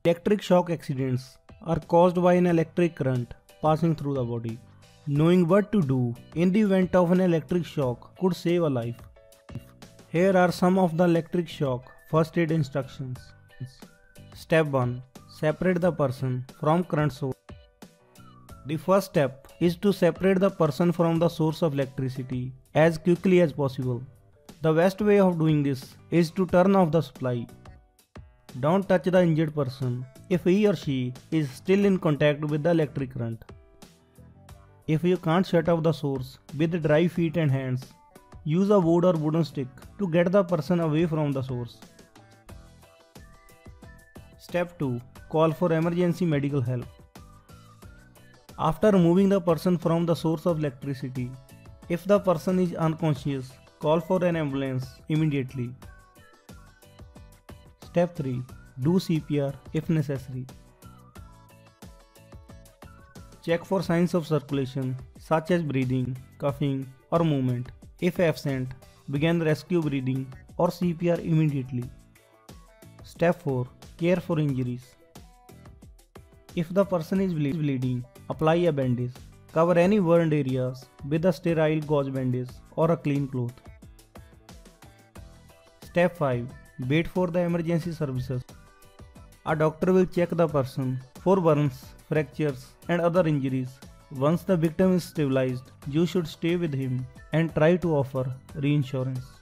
Electric shock accidents are caused by an electric current passing through the body. Knowing what to do in the event of an electric shock could save a life. Here are some of the electric shock first aid instructions. Step 1. Separate the person from current source. The first step is to separate the person from the source of electricity as quickly as possible. The best way of doing this is to turn off the supply. Don't touch the injured person if he or she is still in contact with the electric current. If you can't shut off the source with dry feet and hands, use a wood or wooden stick to get the person away from the source. Step 2. Call for emergency medical help. After removing the person from the source of electricity, if the person is unconscious, call for an ambulance immediately. Step 3. Do CPR if necessary. Check for signs of circulation such as breathing, coughing or movement. If absent, begin rescue breathing or CPR immediately. Step 4. Care for injuries. If the person is bleeding, apply a bandage. Cover any burned areas with a sterile gauze bandage or a clean cloth. Step 5. Wait for the emergency services. A doctor will check the person for burns, fractures and other injuries. Once the victim is stabilized, you should stay with him and try to offer reinsurance.